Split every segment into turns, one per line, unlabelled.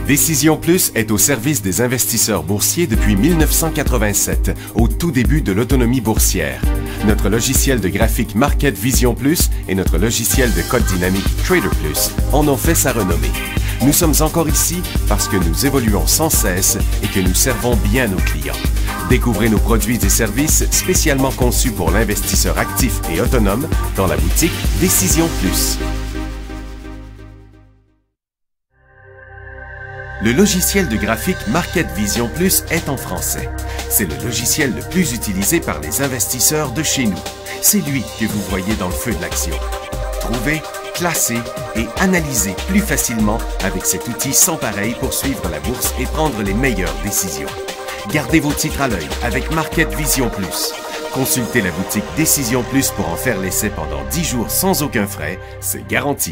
Décision Plus est au service des investisseurs boursiers depuis 1987, au tout début de l'autonomie boursière. Notre logiciel de graphique Market Vision Plus et notre logiciel de code dynamique Trader Plus en ont fait sa renommée. Nous sommes encore ici parce que nous évoluons sans cesse et que nous servons bien nos clients. Découvrez nos produits et services spécialement conçus pour l'investisseur actif et autonome dans la boutique Décision Plus. Le logiciel de graphique Market Vision Plus est en français. C'est le logiciel le plus utilisé par les investisseurs de chez nous. C'est lui que vous voyez dans le feu de l'action. Trouvez, classez et analysez plus facilement avec cet outil sans pareil pour suivre la bourse et prendre les meilleures décisions. Gardez vos titres à l'œil avec Market Vision Plus. Consultez la boutique Décision Plus pour en faire l'essai pendant 10 jours sans aucun frais, c'est garanti.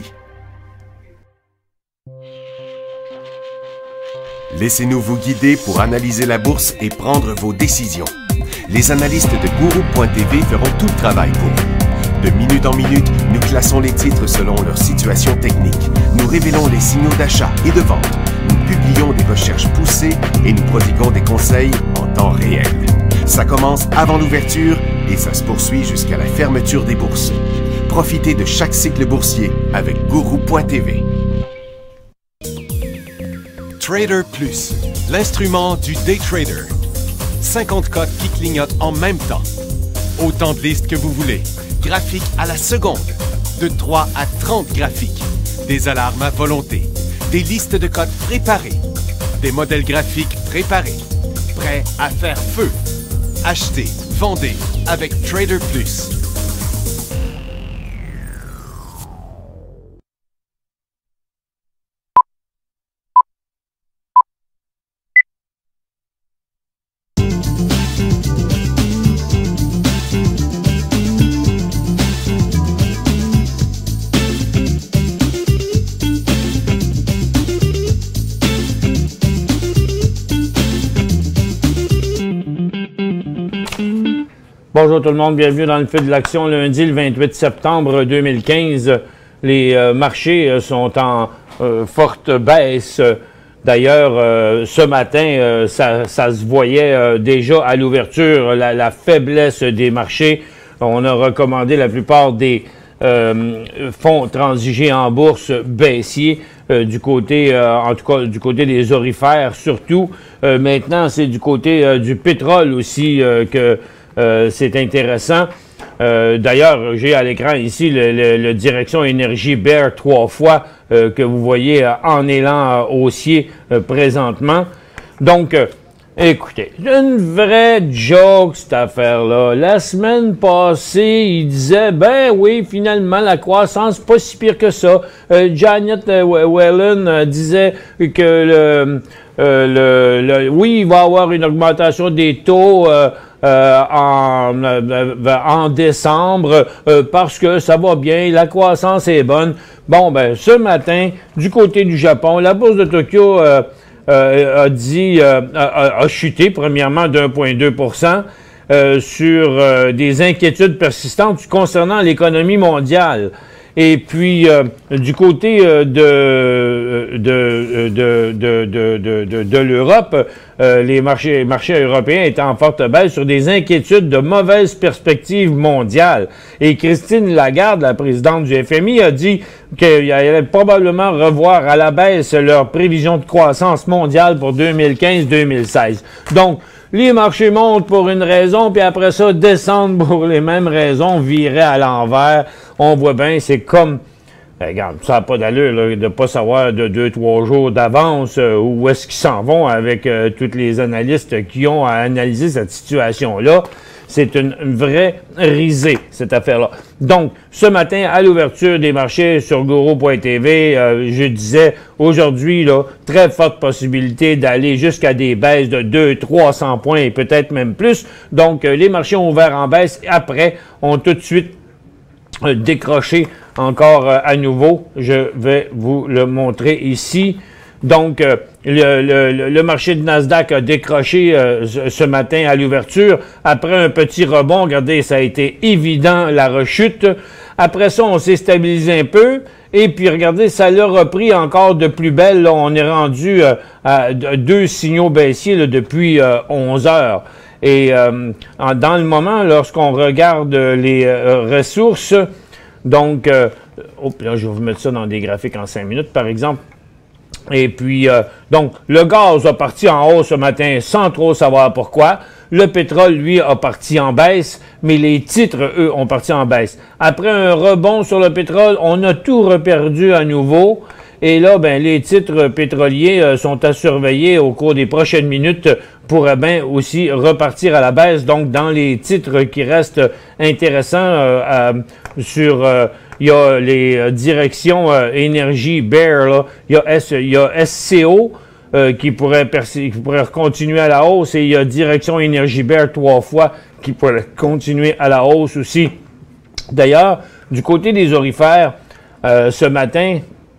Laissez-nous vous guider pour analyser la bourse et prendre vos décisions. Les analystes de Guru.tv feront tout le travail pour vous. De minute en minute, nous classons les titres selon leur situation technique. Nous révélons les signaux d'achat et de vente. Nous publions des recherches poussées et nous prodiguons des conseils en temps réel. Ça commence avant l'ouverture et ça se poursuit jusqu'à la fermeture des bourses. Profitez de chaque cycle boursier avec Guru.tv. Trader Plus, l'instrument du day trader. 50 cotes qui clignotent en même temps. Autant de listes que vous voulez. Graphiques à la seconde. De 3 à 30 graphiques. Des alarmes à volonté. Des listes de cotes préparées. Des modèles graphiques préparés. Prêts à faire feu. Achetez, vendez avec Trader Plus.
Bonjour tout le monde, bienvenue dans le feu de l'action lundi le 28 septembre 2015. Les marchés sont en forte baisse. D'ailleurs, ce matin, ça se voyait déjà à l'ouverture, la faiblesse des marchés. On a recommandé la plupart des fonds transigés en bourse baissiers du côté, en tout cas du côté des orifères surtout. Maintenant, c'est du côté du pétrole aussi que c'est intéressant. D'ailleurs, j'ai à l'écran ici le direction énergie Bear 3 fois que vous voyez en élan haussier présentement. Donc, écoutez, une vraie joke cette affaire-là. La semaine passée, il disait, ben oui, finalement, la croissance, pas si pire que ça. Janet Yellen disait que oui, il va y avoir une augmentation des taux en décembre parce que ça va bien, la croissance est bonne. Bon, ben, ce matin, du côté du Japon, la bourse de Tokyo a chuté premièrement d'1,2% sur des inquiétudes persistantes concernant l'économie mondiale. Et puis, du côté de l'Europe, les marchés européens étaient en forte baisse sur des inquiétudes de mauvaises perspectives mondiales. Et Christine Lagarde, la présidente du FMI, a dit qu'elle allait probablement revoir à la baisse leurs prévisions de croissance mondiale pour 2015-2016. Donc, les marchés montent pour une raison, puis après ça, descendent pour les mêmes raisons, virer à l'envers. On voit bien, c'est comme... regarde, ça n'a pas d'allure là, de ne pas savoir de 2-3 jours d'avance où est-ce qu'ils s'en vont avec tous les analystes qui ont à analyser cette situation-là. C'est une vraie risée, cette affaire-là. Donc, ce matin, à l'ouverture des marchés sur Guru.tv, je disais, aujourd'hui, là, très forte possibilité d'aller jusqu'à des baisses de 200-300 points et peut-être même plus. Donc, les marchés ont ouvert en baisse. Après, ont tout de suite décroché encore à nouveau. Je vais vous le montrer ici. Donc, le marché de Nasdaq a décroché ce matin à l'ouverture. Après un petit rebond, regardez, ça a été évident, la rechute. Après ça, on s'est stabilisé un peu. Et puis, regardez, ça l'a repris encore de plus belle. Là, on est rendu à 2 signaux baissiers là, depuis 11 heures. Et dans le moment, lorsqu'on regarde les ressources, donc, là, je vais vous mettre ça dans des graphiques en 5 minutes, par exemple. Et puis, donc, le gaz a parti en hausse ce matin sans trop savoir pourquoi. Le pétrole, lui, a parti en baisse, mais les titres, eux, ont parti en baisse. Après un rebond sur le pétrole, on a tout reperdu à nouveau. Et là, ben, les titres pétroliers sont à surveiller au cours des prochaines minutes pour bien aussi repartir à la baisse. Donc, dans les titres qui restent intéressants il y a les directions énergie Bear, là. Il y a SCO qui pourrait continuer à la hausse et il y a direction énergie Bear 3 fois qui pourrait continuer à la hausse aussi. D'ailleurs, du côté des orifères, ce matin,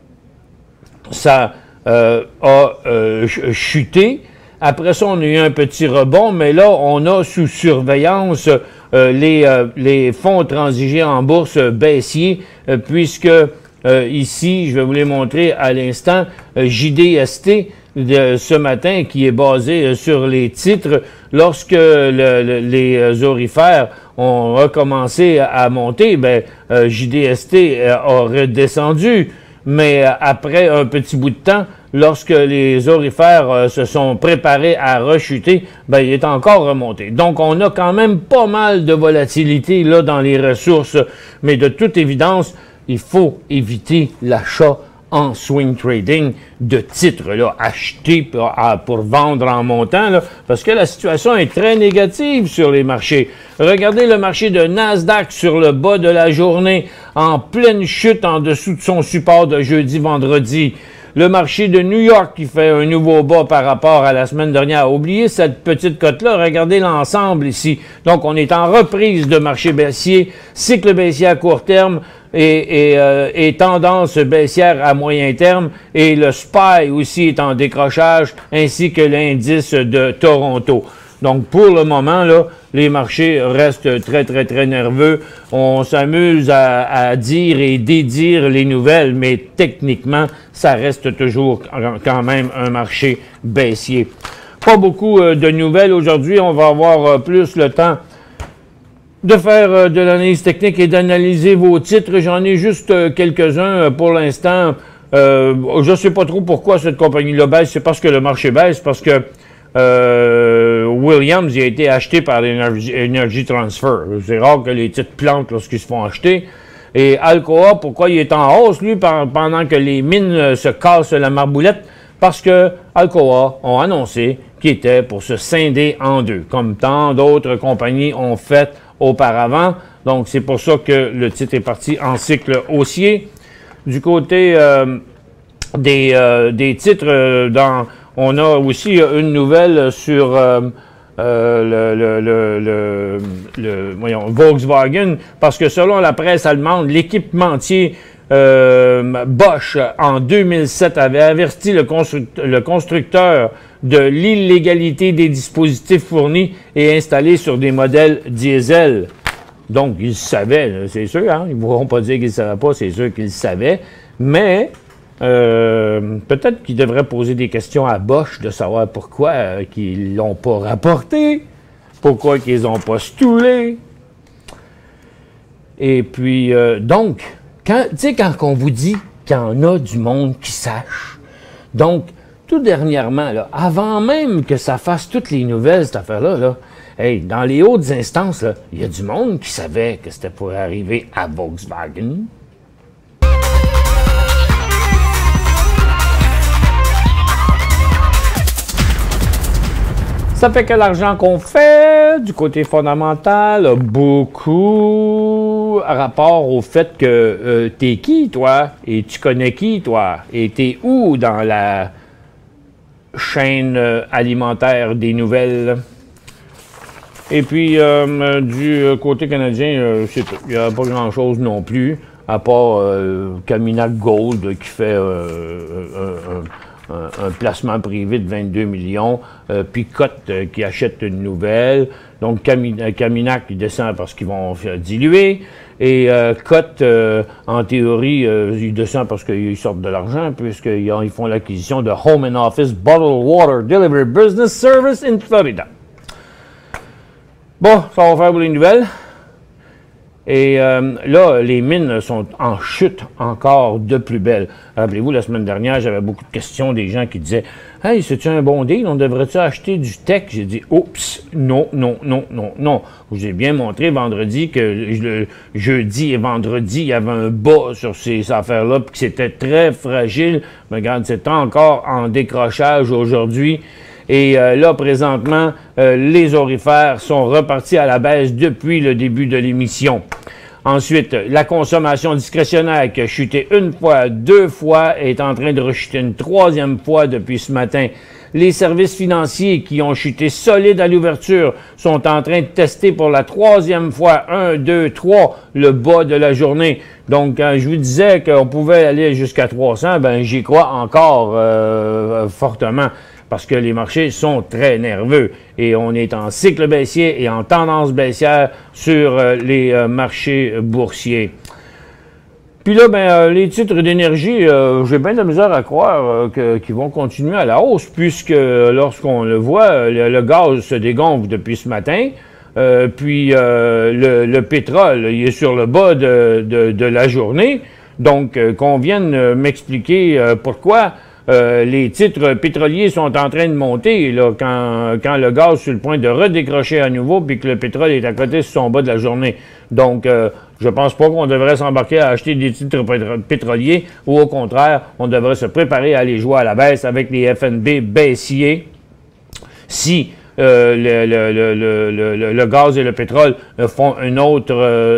ça a chuté. Après ça, on a eu un petit rebond, mais là, on a sous surveillance les fonds transigés en bourse baissiers, puisque ici, je vais vous les montrer à l'instant, JDST de ce matin, qui est basé sur les titres, lorsque les orifères ont recommencé à monter, ben, JDST a redescendu. Mais après un petit bout de temps, lorsque les orifères se sont préparés à rechuter, ben, il est encore remonté. Donc, on a quand même pas mal de volatilité là dans les ressources, mais de toute évidence, il faut éviter l'achat en swing trading de titres là, achetés pour vendre en montant, là, parce que la situation est très négative sur les marchés. Regardez le marché de Nasdaq sur le bas de la journée, en pleine chute en dessous de son support de jeudi-vendredi. Le marché de New York qui fait un nouveau bas par rapport à la semaine dernière. Oubliez cette petite cote-là, regardez l'ensemble ici. Donc, on est en reprise de marché baissier, cycle baissier à court terme et tendance baissière à moyen terme. Et le SPY aussi est en décrochage, ainsi que l'indice de Toronto. Donc, pour le moment, là, les marchés restent très, très, très nerveux. On s'amuse à dire et dédire les nouvelles, mais techniquement, ça reste toujours quand même un marché baissier. Pas beaucoup de nouvelles aujourd'hui. On va avoir plus le temps de faire de l'analyse technique et d'analyser vos titres. J'en ai juste quelques-uns pour l'instant. Je ne sais pas trop pourquoi cette compagnie-là baisse. C'est parce que le marché baisse, parce que Williams il a été acheté par Energy Transfer. C'est rare que les titres plantent lorsqu'ils se font acheter. Et Alcoa, pourquoi il est en hausse, lui, pendant que les mines se cassent la marboulette? Parce que Alcoa ont annoncé qu'ils étaient pour se scinder en deux, comme tant d'autres compagnies ont fait auparavant. Donc, c'est pour ça que le titre est parti en cycle haussier. Du côté des titres on a aussi une nouvelle sur Volkswagen, parce que selon la presse allemande, l'équipementier Bosch, en 2007, avait averti le constructeur de l'illégalité des dispositifs fournis et installés sur des modèles diesel. Donc, ils savaient, c'est sûr, hein, ils ne pourront pas dire qu'ils ne savaient pas, c'est sûr qu'ils savaient, mais peut-être qu'ils devraient poser des questions à Bosch de savoir pourquoi qu'ils ne l'ont pas rapporté, pourquoi qu'ils n'ont pas stoulé. Et puis, donc, tu sais, quand on vous dit qu'il y en a du monde qui sache, donc, tout dernièrement, là, avant même que ça fasse toutes les nouvelles, cette affaire-là, là, hey, dans les hautes instances, il y a du monde qui savait que c'était pour arriver à Volkswagen. Ça fait que l'argent qu'on fait du côté fondamental a beaucoup rapport au fait que t'es qui, toi, et tu connais qui, toi, et t'es où dans la chaîne alimentaire des nouvelles. Et puis, du côté canadien, c'est tout. Il n'y a pas grand-chose non plus, à part Caminac Gold qui fait un placement privé de 22 millions, puis Cote qui achète une nouvelle, donc Caminac qui descend parce qu'ils vont diluer, et Cote, en théorie, il descend parce qu'ils sortent de l'argent, puisqu'ils font l'acquisition de Home and Office Bottled Water Delivery Business Service in Florida. Bon, ça va faire pour les nouvelles. Et là, les mines sont en chute encore de plus belle. Rappelez-vous, la semaine dernière, j'avais beaucoup de questions des gens qui disaient « Hey, c'est-tu un bon deal? On devrait-tu acheter du tech? » J'ai dit « Oups, non, non, non, non, non. » Je vous ai bien montré vendredi que jeudi et vendredi, il y avait un bas sur ces affaires-là, puis que c'était très fragile. Mais regarde, c'est encore en décrochage aujourd'hui. Et là, présentement, les aurifères sont repartis à la baisse depuis le début de l'émission. Ensuite, la consommation discrétionnaire qui a chuté une fois, deux fois, est en train de rechuter une troisième fois depuis ce matin. Les services financiers qui ont chuté solide à l'ouverture sont en train de tester pour la troisième fois, 1, 2, 3, le bas de la journée. Donc, quand je vous disais qu'on pouvait aller jusqu'à 300, ben j'y crois encore fortement. Parce que les marchés sont très nerveux et on est en cycle baissier et en tendance baissière sur les marchés boursiers. Puis là, ben, les titres d'énergie, j'ai bien de la misère à croire qu'ils vont continuer à la hausse, puisque lorsqu'on le voit, le gaz se dégonfle depuis ce matin, puis le pétrole, il est sur le bas de la journée. Donc, qu'on vienne m'expliquer pourquoi les titres pétroliers sont en train de monter là, quand le gaz est sur le point de redécrocher à nouveau puis que le pétrole est à côté sur son bas de la journée. Donc, je pense pas qu'on devrait s'embarquer à acheter des titres pétroliers ou au contraire, on devrait se préparer à aller jouer à la baisse avec les FNB baissiers si le gaz et le pétrole font une autre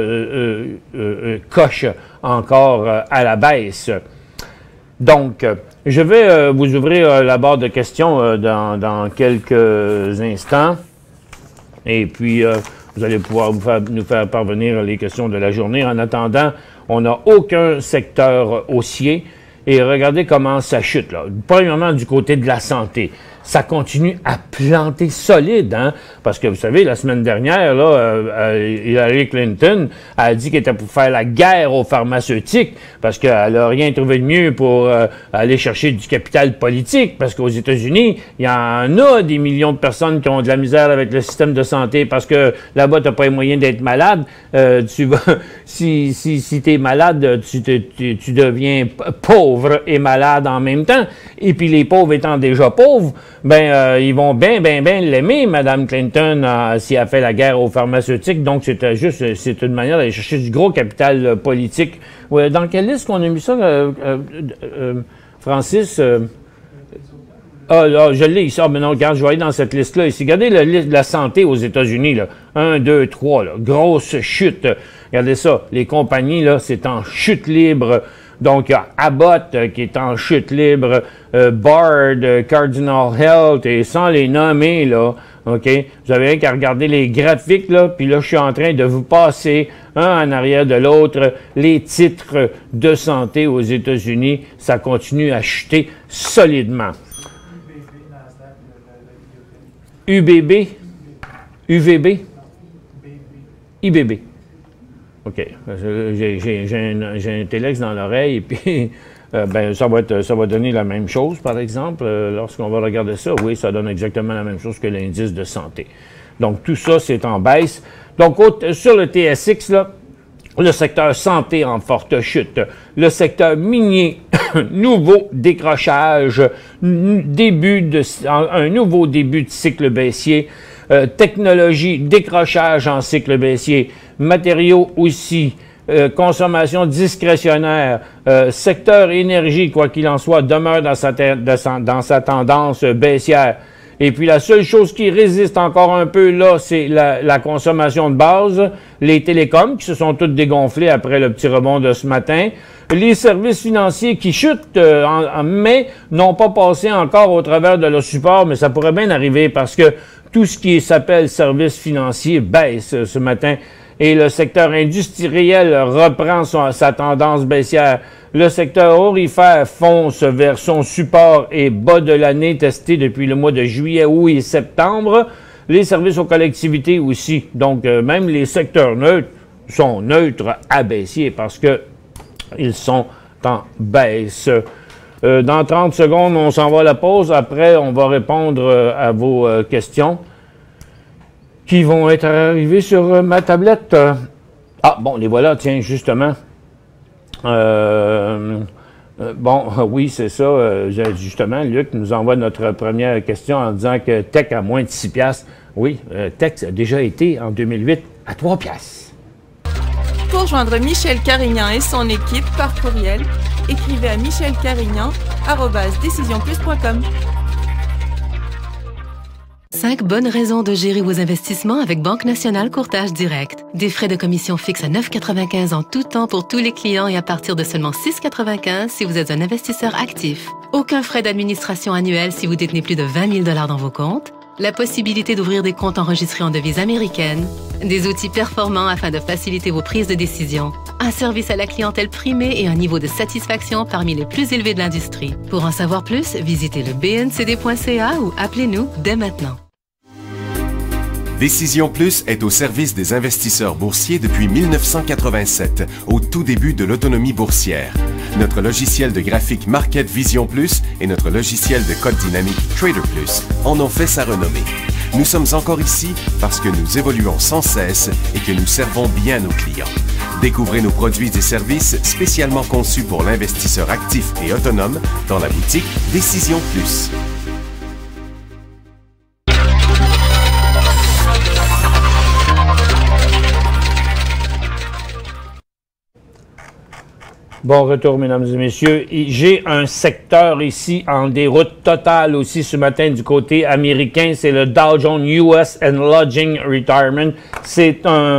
coche encore à la baisse. Donc, je vais vous ouvrir la barre de questions dans quelques instants. Et puis, vous allez pouvoir nous faire parvenir les questions de la journée. En attendant, on n'a aucun secteur haussier. Et regardez comment ça chute, là. Premièrement, du côté de la santé. Ça continue à planter solide, hein? Parce que vous savez, la semaine dernière, là, Hillary Clinton a dit qu'elle était pour faire la guerre aux pharmaceutiques parce qu'elle n'a rien trouvé de mieux pour aller chercher du capital politique. Parce qu'aux États-Unis, il y en a des millions de personnes qui ont de la misère avec le système de santé parce que là-bas, tu n'as pas les moyens d'être malade. Si tu es malade, tu deviens pauvre et malade en même temps. Et puis les pauvres étant déjà pauvres, ben ils vont bien l'aimer, Mme Clinton, si elle fait la guerre aux pharmaceutiques. Donc, c'est une manière d'aller chercher du gros capital politique. Ouais, dans quelle liste qu'on a mis ça, Francis? Là, je l'ai ici. Ah, mais non, regarde, je vais aller dans cette liste-là ici. Regardez la liste de la santé aux États-Unis, là. 1, 2, 3, là. Grosse chute. Regardez ça. Les compagnies, là, c'est en chute libre. Donc, il y a Abbott qui est en chute libre, Bard, Cardinal Health, et sans les nommer, là, OK? Vous avez rien qu'à regarder les graphiques, là, puis là, je suis en train de vous passer, un en arrière de l'autre, les titres de santé aux États-Unis. Ça continue à chuter solidement. UBB? UVB? IBB. OK. J'ai un téléx dans l'oreille, et puis ben, ça va donner la même chose, par exemple. Lorsqu'on va regarder ça, oui, ça donne exactement la même chose que l'indice de santé. Donc, tout ça, c'est en baisse. Donc, sur le TSX, là, le secteur santé en forte chute. Le secteur minier, nouveau décrochage, un nouveau début de cycle baissier. Technologie, décrochage en cycle baissier. Matériaux aussi. Consommation discrétionnaire. Secteur énergie, quoi qu'il en soit, demeure dans sa tendance baissière. Et puis la seule chose qui résiste encore un peu là, c'est la consommation de base, les télécoms qui se sont toutes dégonflés après le petit rebond de ce matin, les services financiers qui chutent mais n'ont pas passé encore au travers de leur support, mais ça pourrait bien arriver parce que tout ce qui s'appelle services financiers baisse ce matin. Et le secteur industriel reprend sa tendance baissière. Le secteur aurifère fonce vers son support et bas de l'année testé depuis le mois de juillet, août et septembre. Les services aux collectivités aussi. Donc, même les secteurs neutres sont neutres à baissier parce que ils sont en baisse. Dans 30 secondes, on s'en va à la pause. Après, on va répondre à vos questions qui vont être arrivées sur ma tablette. Ah, bon, les voilà, tiens, justement. Oui, c'est ça. Justement, Luc nous envoie notre première question en disant que Tech a moins de 6 piastres. Oui, Tech a déjà été, en 2008, à 3 piastres.
Pour joindre Michel Carignan et son équipe par courriel, écrivez à michelcarignan@decisionplus.com.
5 bonnes raisons de gérer vos investissements avec Banque Nationale Courtage Direct. Des frais de commission fixes à 9,95 en tout temps pour tous les clients et à partir de seulement 6,95 si vous êtes un investisseur actif. Aucun frais d'administration annuel si vous détenez plus de 20 000 $ dans vos comptes. La possibilité d'ouvrir des comptes enregistrés en devise américaine. Des outils performants afin de faciliter vos prises de décision. Un service à la clientèle primé et un niveau de satisfaction parmi les plus élevés de l'industrie. Pour en savoir plus, visitez le bncd.ca ou appelez-nous dès maintenant.
Décision Plus est au service des investisseurs boursiers depuis 1987, au tout début de l'autonomie boursière. Notre logiciel de graphique Market Vision Plus et notre logiciel de code dynamique Trader Plus en ont fait sa renommée. Nous sommes encore ici parce que nous évoluons sans cesse et que nous servons bien nos clients. Découvrez nos produits et services spécialement conçus pour l'investisseur actif et autonome dans la boutique Décision Plus.
Bon retour, mesdames et messieurs. J'ai un secteur ici en déroute totale aussi ce matin du côté américain. C'est le Dow Jones US and Lodging Retirement. C'est un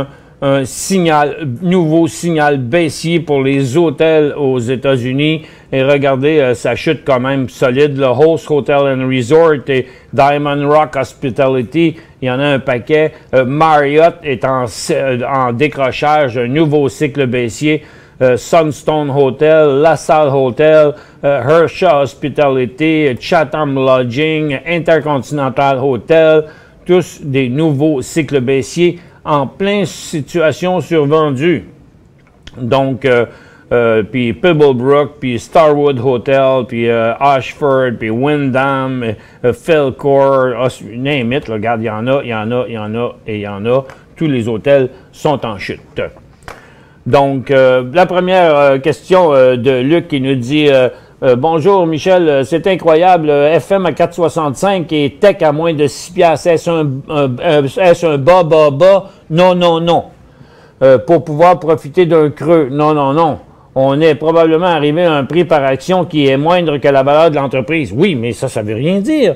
nouveau signal baissier pour les hôtels aux États-Unis. Et regardez, ça chute quand même solide. Le Host Hotel and Resort et Diamond Rock Hospitality, il y en a un paquet. Marriott est en décrochage, un nouveau cycle baissier. Sunstone Hotel, LaSalle Hotel, Hersha Hospitality, Chatham Lodging, Intercontinental Hotel, tous des nouveaux cycles baissiers en pleine situation survendue. Donc, puis Pebblebrook, puis Starwood Hotel, puis Ashford, puis Wyndham, Felcourt, name it, regarde, il y en a, il y en a, il y en a, et il y en a. Tous les hôtels sont en chute. Donc, la première question de Luc qui nous dit bonjour Michel, c'est incroyable, FM à 4,65 et Tech à moins de 6 piastres. Est-ce un bas? Non, non, non. Pour pouvoir profiter d'un creux? Non, non, non. On est probablement arrivé à un prix par action qui est moindre que la valeur de l'entreprise. Oui, mais ça veut rien dire.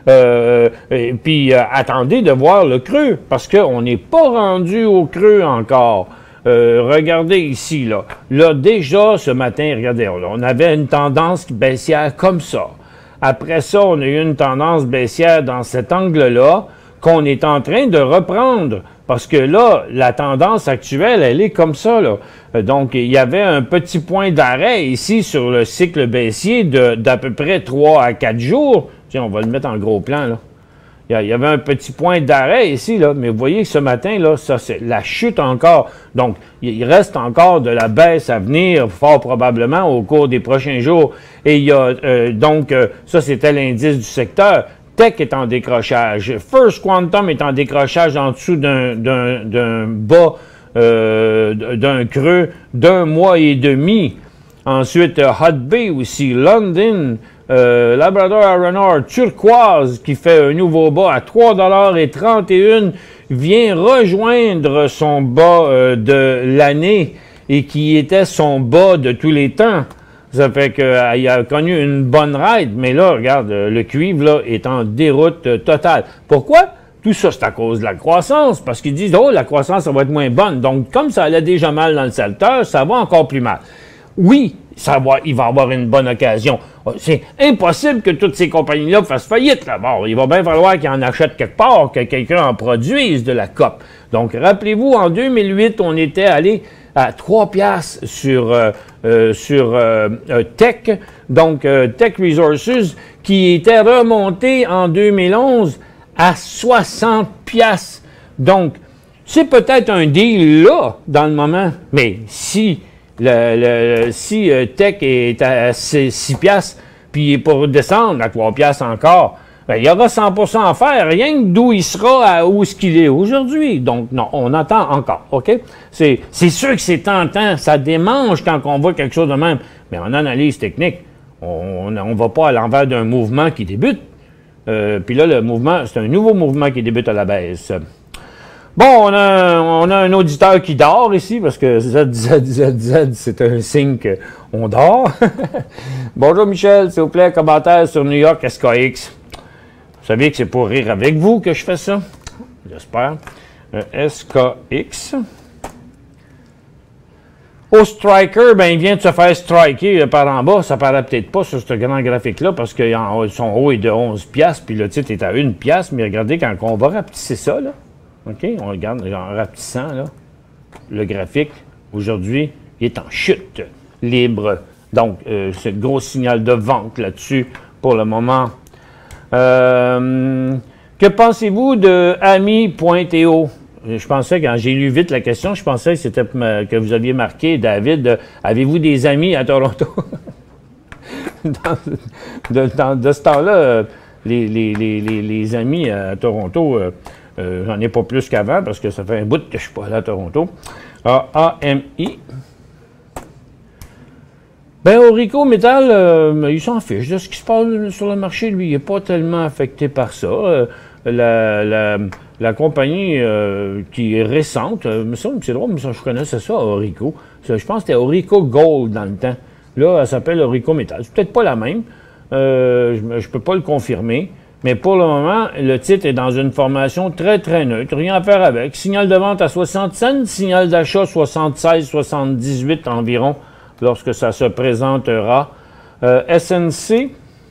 Puis, attendez de voir le creux, parce qu'on n'est pas rendu au creux encore. Regardez ici, là. Là, déjà, ce matin, regardez, on avait une tendance baissière comme ça. Après ça, on a eu une tendance baissière dans cet angle-là qu'on est en train de reprendre. Parce que là, la tendance actuelle, elle est comme ça, là. Donc, il y avait un petit point d'arrêt ici sur le cycle baissier d'à peu près 3 à 4 jours. Tiens, on va le mettre en gros plan, là. Il y avait un petit point d'arrêt ici, là, mais vous voyez que ce matin, là, ça, c'est la chute encore. Donc, il reste encore de la baisse à venir, fort probablement, au cours des prochains jours. Et il y a, ça, c'était l'indice du secteur. Tech est en décrochage. First Quantum est en décrochage en dessous d'un bas, d'un creux d'1 mois et demi. Ensuite, Hot Bay aussi, London, Labrador Iron Ore, Turquoise, qui fait un nouveau bas à 3,31 $, vient rejoindre son bas de l'année et qui était son bas de tous les temps. Ça fait qu'il a connu une bonne ride, mais là, regarde, le cuivre là, est en déroute totale. Pourquoi? Tout ça, c'est à cause de la croissance, parce qu'ils disent « Oh, la croissance, ça va être moins bonne. » Donc, comme ça allait déjà mal dans le secteur, ça va encore plus mal. Oui, il va avoir une bonne occasion. C'est impossible que toutes ces compagnies-là fassent faillite. Là. Bon, il va bien falloir qu'ils en achètent quelque part, que quelqu'un en produise de la COP. Donc, rappelez-vous, en 2008, on était allé à 3 piastres sur Tech, donc Tech Resources, qui était remonté en 2011 à 60 piastres. Donc, c'est peut-être un deal là, dans le moment, mais si Tech est à 6 piastres, puis pour descendre à 3 piastres encore, ben, il y aura 100% à faire, rien que d'où il sera à où est-ce qu'il est aujourd'hui. Donc, non, on attend encore, OK? C'est sûr que c'est tentant, ça démange quand on voit quelque chose de même. Mais en analyse technique, on ne va pas à l'envers d'un mouvement qui débute. Puis là, le mouvement, c'est un nouveau mouvement qui débute à la baisse. Bon, on a un auditeur qui dort ici, parce que ZZZZ, c'est un signe qu'on dort. Bonjour Michel, s'il vous plaît, commentaire sur New York SKX. Vous savez que c'est pour rire avec vous que je fais ça? J'espère. SKX. Au striker, ben, il vient de se faire striker par en bas. Ça paraît peut-être pas sur ce grand graphique-là, parce que son haut est de 11 piastres, puis le titre est à 1 piastre. Mais regardez, quand on va rapetisser ça, là, OK, on regarde en rapetissant, là, le graphique, aujourd'hui, il est en chute libre. Donc, c'est le gros signal de vente là-dessus pour le moment. Que pensez-vous de Ami.to? Je pensais, quand j'ai lu vite la question, je pensais que c'était que vous aviez marqué, David, avez-vous des amis à Toronto? de ce temps-là, les amis à Toronto, j'en ai pas plus qu'avant, parce que ça fait un bout que je suis pas allé à Toronto. AMI. Ben, Orico Metal, il s'en fiche de ce qui se passe sur le marché. Lui, il n'est pas tellement affecté par ça. La compagnie qui est récente, mais ça, c'est drôle, mais ça, je connaissais ça, Orico. Je pense que c'était Orico Gold dans le temps. Là, elle s'appelle Orico Metal. C'est peut-être pas la même. Je peux pas le confirmer. Mais pour le moment, le titre est dans une formation très, très neutre. Rien à faire avec. Signal de vente à 60 cents, signal d'achat 76, 78 environ, lorsque ça se présentera. SNC,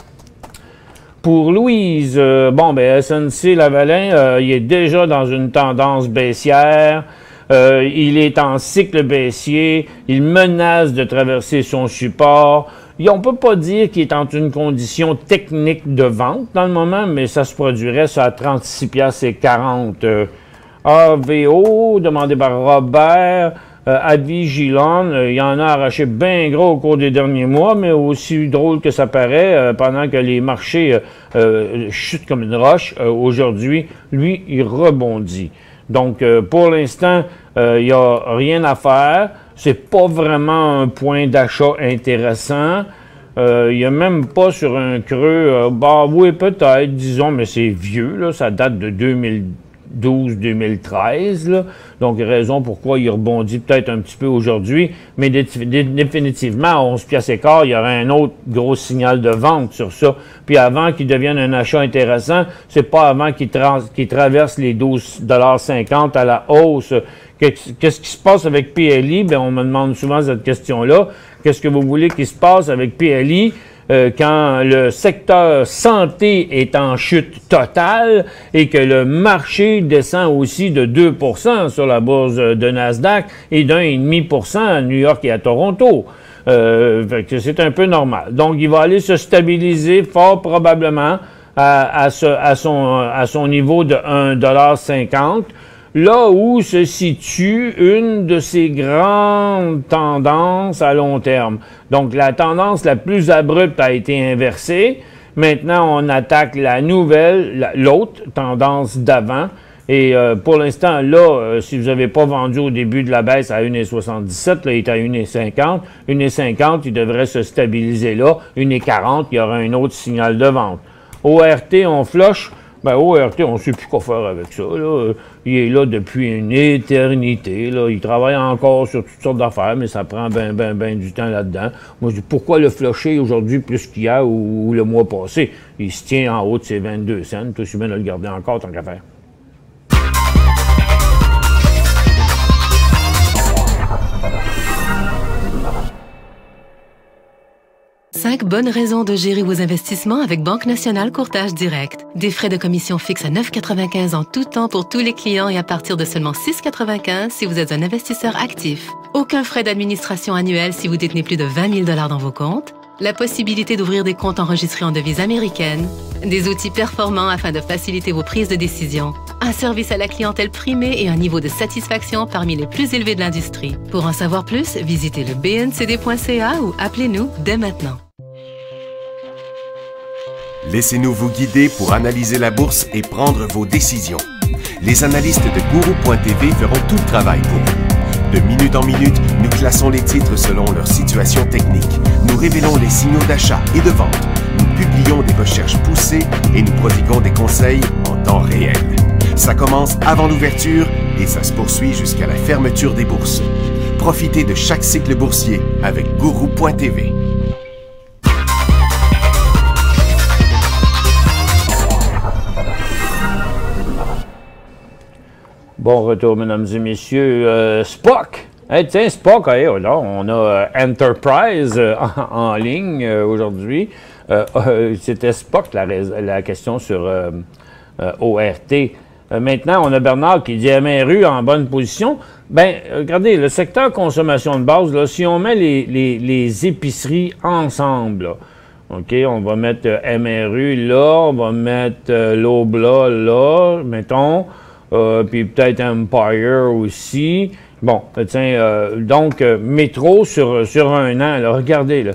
pour Louise, SNC Lavalin, il est déjà dans une tendance baissière. Il est en cycle baissier. Il menace de traverser son support. On ne peut pas dire qu'il est en une condition technique de vente dans le moment, mais ça se produirait ça à 36,40 $. AVO, demandé par Robert. Avigilon, il y en a arraché bien gros au cours des derniers mois, mais aussi drôle que ça paraît, pendant que les marchés chutent comme une roche, aujourd'hui, lui, il rebondit. Donc, pour l'instant, il n'y a rien à faire. C'est pas vraiment un point d'achat intéressant. Il n'y a même pas sur un creux. Oui, peut-être, disons, mais c'est vieux, là, ça date de 2012-2013, là. Donc, raison pourquoi il rebondit peut-être un petit peu aujourd'hui, mais définitivement, à 11 piastres et quart, il y aurait un autre gros signal de vente sur ça. Puis avant qu'il devienne un achat intéressant, c'est pas avant qu'il traverse les 12,50 $ à la hausse. Qu'est-ce qui se passe avec PLI? Bien, on me demande souvent cette question-là. Qu'est-ce que vous voulez qu'il se passe avec PLI? Quand le secteur santé est en chute totale et que le marché descend aussi de 2% sur la bourse de Nasdaq et d'1,5% à New York et à Toronto. C'est un peu normal. Donc, il va aller se stabiliser fort probablement à son niveau de 1,50 $. Là où se situe une de ces grandes tendances à long terme. Donc, la tendance la plus abrupte a été inversée. Maintenant, on attaque la nouvelle, l'autre tendance d'avant. Et pour l'instant, là, si vous n'avez pas vendu au début de la baisse à 1,77, là, il est à 1,50. 1,50, il devrait se stabiliser là. 1,40, il y aura un autre signal de vente. ORT, on flush. Ben, ORT, on ne sait plus quoi faire avec ça, là. Il est là depuis une éternité, là. Il travaille encore sur toutes sortes d'affaires, mais ça prend ben du temps là-dedans. Moi, je dis, pourquoi le flusher aujourd'hui plus qu'hier ou le mois passé? Il se tient en haut de ses 22 cents. Tout aussi bien de le garder encore, tant qu'à faire.
5 bonnes raisons de gérer vos investissements avec Banque Nationale Courtage Direct. Des frais de commission fixes à 9,95 en tout temps pour tous les clients et à partir de seulement 6,95 si vous êtes un investisseur actif. Aucun frais d'administration annuel si vous détenez plus de 20 000 $ dans vos comptes. La possibilité d'ouvrir des comptes enregistrés en devise américaine. Des outils performants afin de faciliter vos prises de décision. Un service à la clientèle primé et un niveau de satisfaction parmi les plus élevés de l'industrie. Pour en savoir plus, visitez le bncd.ca ou appelez-nous dès maintenant.
Laissez-nous vous guider pour analyser la bourse et prendre vos décisions. Les analystes de Guru.tv feront tout le travail pour vous. De minute en minute, nous classons les titres selon leur situation technique. Nous révélons les signaux d'achat et de vente. Nous publions des recherches poussées et nous prodiguons des conseils en temps réel. Ça commence avant l'ouverture et ça se poursuit jusqu'à la fermeture des bourses. Profitez de chaque cycle boursier avec Guru.tv.
Bon retour, mesdames et messieurs. Spock! Hey, tiens, Spock, hey, là, on a Enterprise en ligne aujourd'hui. C'était Spock, la question sur ORT. Maintenant, on a Bernard qui dit MRU en bonne position. Bien, regardez, le secteur consommation de base, là, si on met les épiceries ensemble, là, OK, on va mettre MRU là, on va mettre Loblaw là, mettons. Puis peut-être Empire aussi. Bon, tiens, donc, Métro sur un an, là, regardez, là.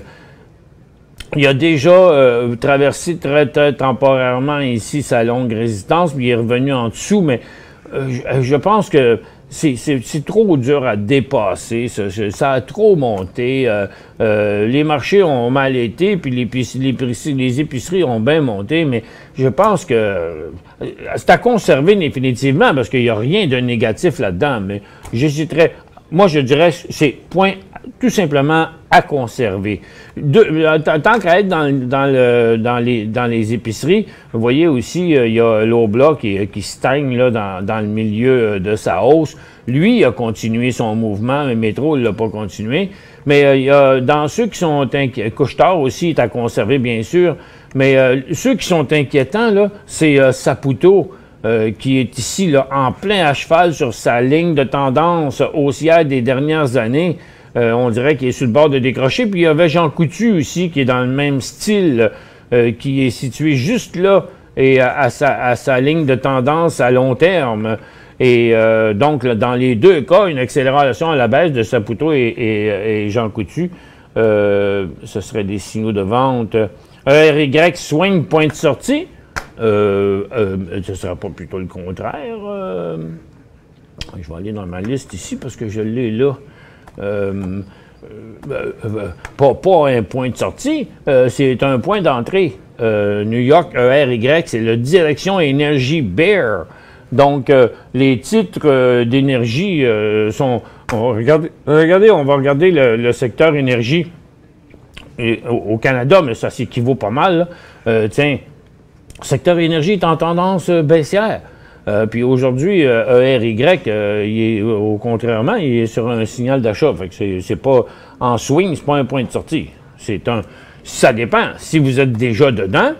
Il a déjà traversé très temporairement ici sa longue résistance, puis il est revenu en dessous, mais je pense que c'est trop dur à dépasser. Ça a trop monté. Les marchés ont mal été, puis les épiceries ont bien monté, mais je pense que c'est à conserver définitivement, parce qu'il n'y a rien de négatif là-dedans, mais j'hésiterais. Moi, je dirais c'est point tout simplement à conserver. Tant qu'à être dans les épiceries, vous voyez aussi, il y a Loblaw qui stagne là, dans le milieu de sa hausse. Lui, il a continué son mouvement, mais Métro, il l'a pas continué. Mais il y a, dans ceux qui sont inquiétants, Couche-Tard aussi est à conserver, bien sûr, mais ceux qui sont inquiétants, là, c'est Saputo. Qui est ici là, en plein à cheval sur sa ligne de tendance haussière des dernières années. On dirait qu'il est sur le bord de décrocher. Puis il y avait Jean Coutu aussi, qui est dans le même style, qui est situé juste là et à sa ligne de tendance à long terme. Et donc, là, dans les deux cas, une accélération à la baisse de Saputo et Jean Coutu. Ce serait des signaux de vente. RY soigne point de sortie. Ce ne sera pas plutôt le contraire. Je vais aller dans ma liste ici parce que je l'ai là. Pas un point de sortie, c'est un point d'entrée. New York, ERY, c'est le Direction Énergie Bear. Donc, les titres d'énergie sont... Regardez, on va regarder le secteur énergie au Canada, mais ça s'équivaut pas mal. Tiens, le secteur énergie est en tendance baissière. Puis aujourd'hui, ERY, contrairement, il est sur un signal d'achat. Fait que c'est pas en swing, c'est pas un point de sortie. Ça dépend. Si vous êtes déjà dedans,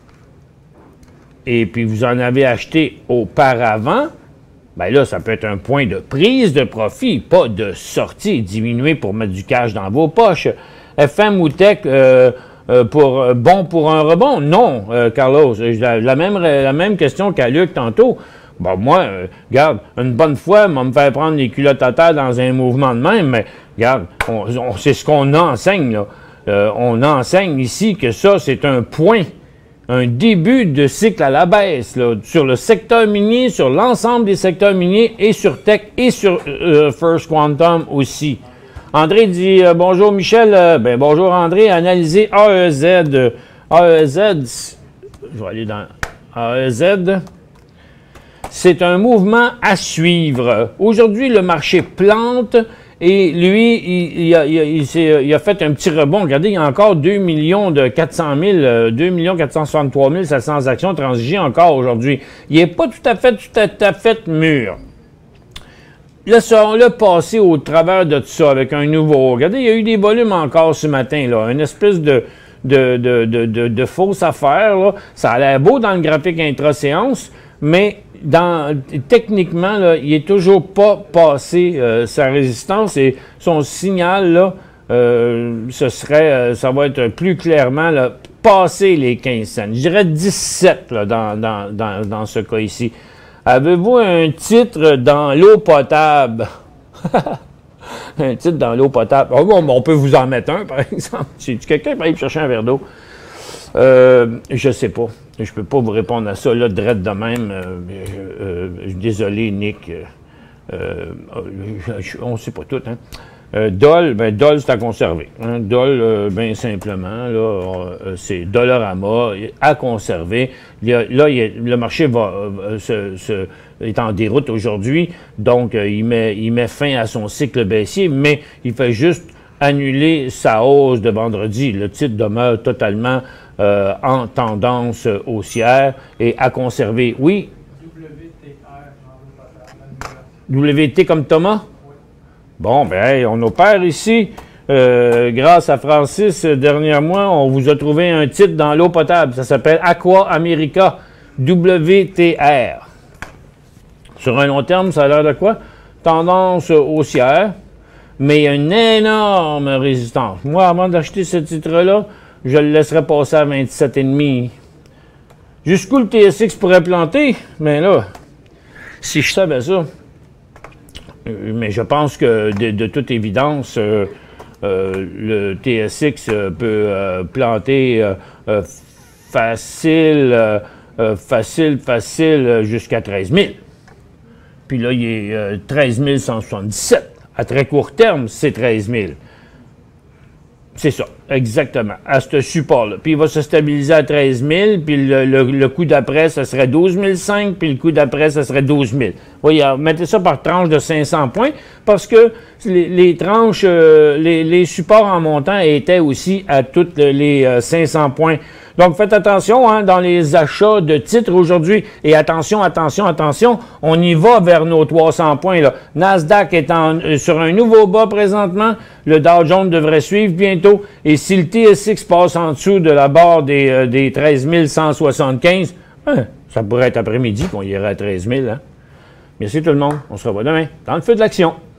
et puis vous en avez acheté auparavant, bien là, ça peut être un point de prise de profit, pas de sortie, diminuer pour mettre du cash dans vos poches. FM ou Tech, bon pour un rebond? Non, Carlos. La même question qu'à Luc tantôt. Bon, moi, regarde, une bonne fois, on va me faire prendre les culottes à terre dans un mouvement de même, mais regarde, c'est ce qu'on enseigne, là. On enseigne ici que ça, c'est un point, un début de cycle à la baisse, là, sur le secteur minier, sur l'ensemble des secteurs miniers, et sur Tech, et sur First Quantum aussi. André dit bonjour Michel, bonjour André, analysez AEZ. AEZ, je vais aller dans AEZ. C'est un mouvement à suivre. Aujourd'hui, le marché plante et lui, il a fait un petit rebond. Regardez, il y a encore 2 463 700 actions transigées encore aujourd'hui. Il n'est pas tout à fait mûr. Là, ça, on l'a passé au travers de tout ça avec un nouveau. Regardez, il y a eu des volumes encore ce matin, là. Une espèce de de fausses affaires. Là. Ça a l'air beau dans le graphique intra-séance, mais techniquement, là, il n'est toujours pas passé sa résistance et son signal, là, ça va être plus clairement là, passer les 15 cents. Je dirais 17 là, dans ce cas ici. Avez-vous un titre dans l'eau potable? Un titre dans l'eau potable. Oh, bon, on peut vous en mettre un, par exemple. Si quelqu'un peut aller chercher un verre d'eau. Je sais pas. Je peux pas vous répondre à ça, là, drette de même. Désolé, Nick. On sait pas tout, hein. Dole, c'est à conserver. Hein. Dole, bien simplement, là, c'est Dollarama à conserver. Le marché est en déroute aujourd'hui, donc il met fin à son cycle baissier, mais il fait juste annuler sa hausse de vendredi. Le titre demeure totalement en tendance haussière et à conserver. Oui? WT comme Thomas? Bon, ben, on opère ici. Grâce à Francis, dernier mois, on vous a trouvé un titre dans l'eau potable. Ça s'appelle Aqua America WTR. Sur un long terme, ça a l'air de quoi? Tendance haussière, mais il y a une énorme résistance. Moi, avant d'acheter ce titre-là, je le laisserais passer à 27,5. Jusqu'où le TSX pourrait planter? Mais là, si je savais ça... Mais je pense que, de toute évidence, le TSX peut planter facile jusqu'à 13 000. Puis là, il est 13 177. À très court terme, c'est 13 000. C'est ça, exactement, à ce support-là. Puis il va se stabiliser à 13 000, puis le coup d'après, ça serait 12 500, puis le coup d'après, ça serait 12 000. Voyez, mettez ça par tranche de 500 points, parce que les tranches, les supports en montant étaient aussi à toutes les 500 points. Donc, faites attention hein, dans les achats de titres aujourd'hui. Et attention, on y va vers nos 300 points. Là. Nasdaq est sur un nouveau bas présentement. Le Dow Jones devrait suivre bientôt. Et si le TSX passe en dessous de la barre des 13 175, ça pourrait être après-midi qu'on irait à 13 000. Hein? Merci tout le monde. On se revoit demain dans le feu de l'action.